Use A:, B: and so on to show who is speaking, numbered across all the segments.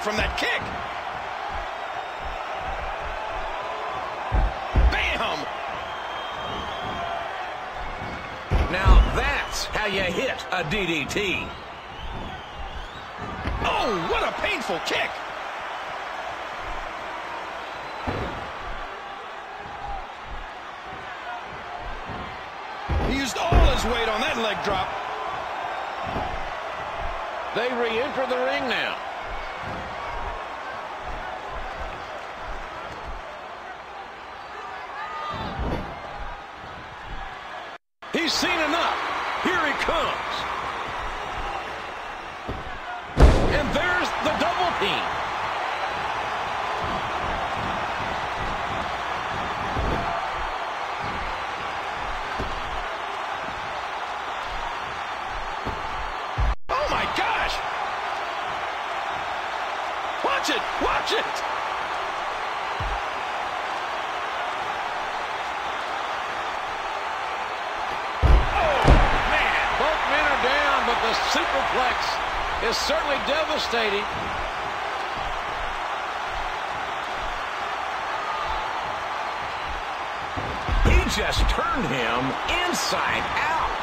A: from that kick. Bam!
B: Now that's how you hit a DDT.
A: Oh, what a painful kick. He used all his weight on that leg drop.
B: They re-enter the ring now. He's seen enough. Here he comes. And there's the double team.
A: Oh my gosh! Watch it! Watch it!
B: But the superplex is certainly devastating. He just turned him inside out.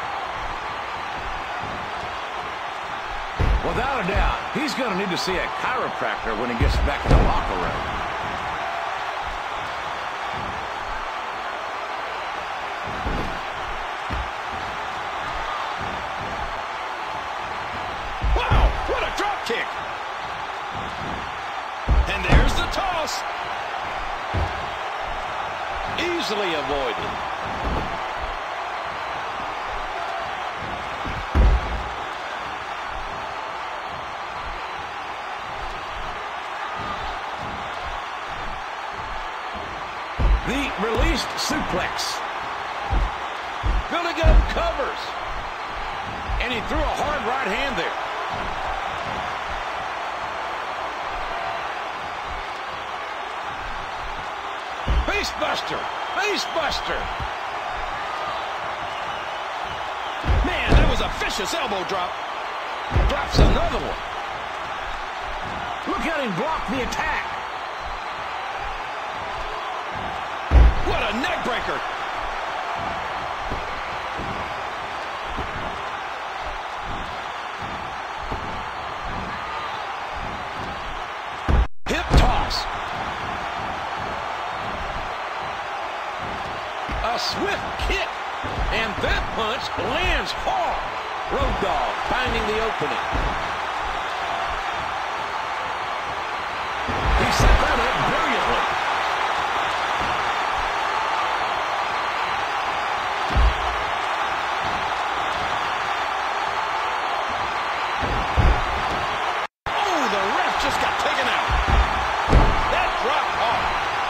B: Without a doubt, he's going to need to see a chiropractor when he gets back to the locker room.
A: Kick. And there's the toss.
B: Easily avoided. The released suplex. Billy Gunn covers. And he threw a hard right hand there. Facebuster! Facebuster!
A: Man, that was a vicious elbow drop.
B: Drops another one. Look at him block the attack.
A: What a neck breaker.
B: Hip toss. A swift kick, and that punch lands hard. Road Dogg finding the opening. He set that up brilliantly.
A: Oh, the ref just got taken out. That dropped hard.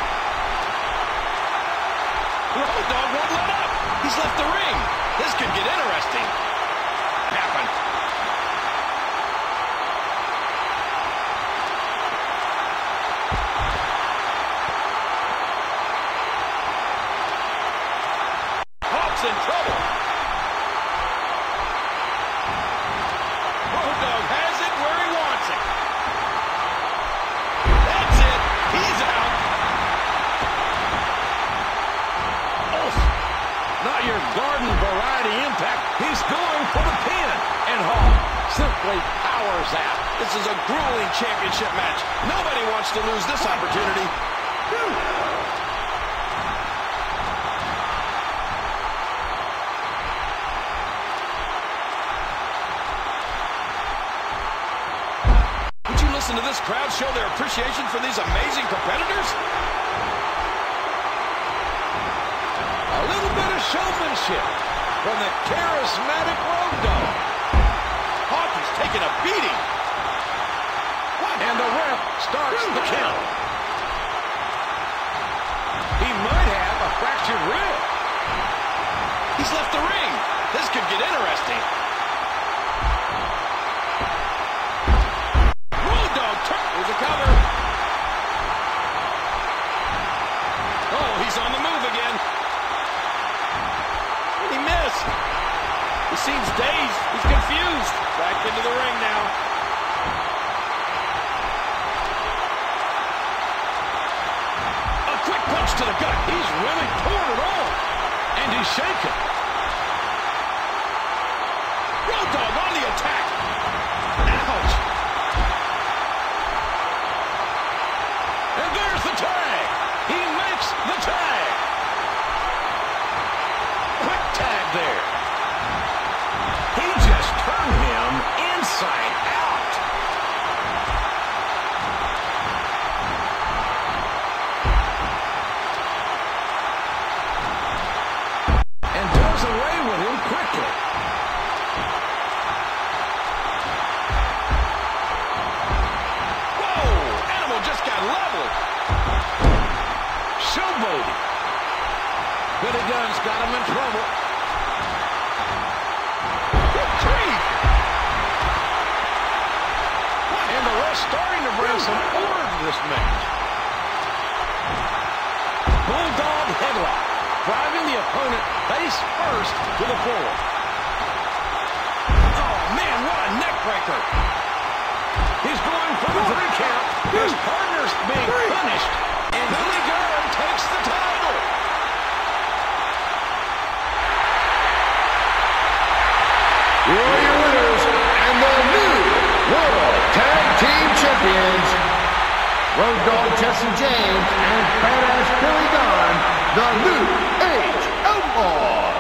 A: Road Dogg won't let up. He's left the ring. This could get interesting. Happened. Hawk's in trouble. Road Dogg has it where he wants it. That's it. He's out.
B: Not your garden variety impact. He's going for the pin. And Hawk simply powers out.
A: This is a grueling championship match. Nobody wants to lose this opportunity. Would you listen to this crowd show their appreciation for these amazing competitors?
B: A little bit of showmanship from the charismatic Road Dogg.
A: Hawk is taking a beating.
B: And the ref starts the count. He might have a fractured rib.
A: He's left the ring. This could get interesting. Road Dogg there's a cover. Oh, he's on the move again. He missed. He seems dazed. He's confused. Back into the ring now. to the gut. He's really poured it on. And he's shaken. Road Dogg on the attack. Ouch. And there's the tag. He makes the tag. Quick tag there. He just turned him inside out. And does away with him quickly. Whoa! Animal just got leveled. Showboating. Billy Gunn's got him in trouble. And the ref's starting to bring some order to this match. Bulldog headlock, driving the opponent face first to the floor. Oh, man, what a neck breaker. He's going for the 3 count. His partner's being punished, and Billy Gunn takes the title.
C: Here are your winners and the new World Tag Team Champions, Road Dogg Jesse James and Badass Billy Gunn, the New Age Outlaws.